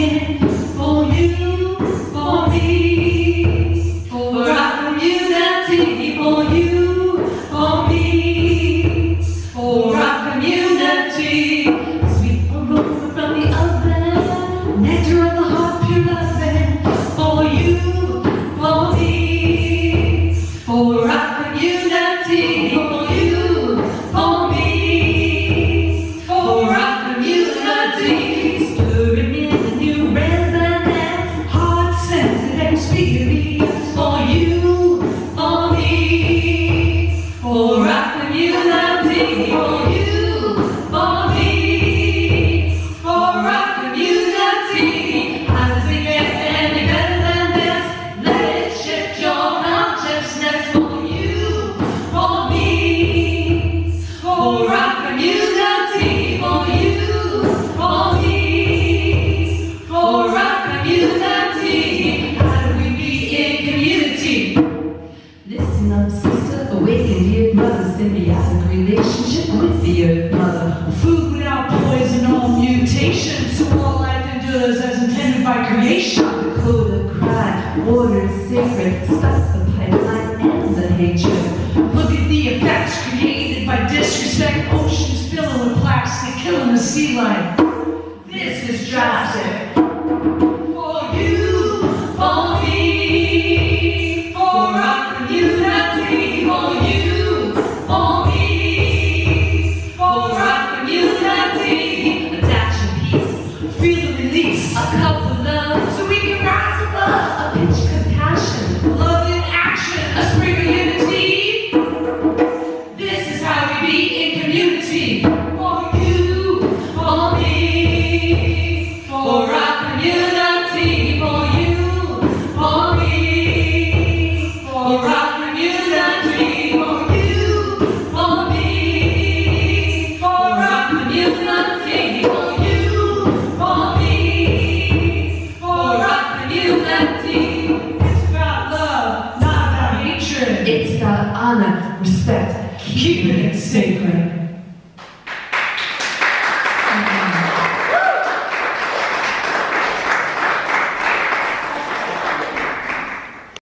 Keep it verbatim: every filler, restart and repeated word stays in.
singing for you, for me, for our community, for you, for me, for our community. Sweet aroma from the oven, nectar of the heart, pure loving, for you, for me, for our community, for you, for me, for our community. Stirring in the new resonance, heart-centered experience, for you, for me, for our community, for you, for me, for our community. How does it get any better than this? Let it shift your consciousness, for you, for me, for our community, for you, for me, for our community. How do we be in community? Listen up, sister, awaken, dear brother, symbiotic relationship with the earth mother. Food without poison or mutation, so all life endures as intended by creation. The code of crime, order is sacred, stop the pipeline and the hatred. Look at the effects created by disrespect. Oceans filling with plastic, killing the sea life. This is drastic. For you, for me, for our community, for you, for me, for our community. Attach in peace, Feel the release. a cup of love, so we can rise above a pitch compassion.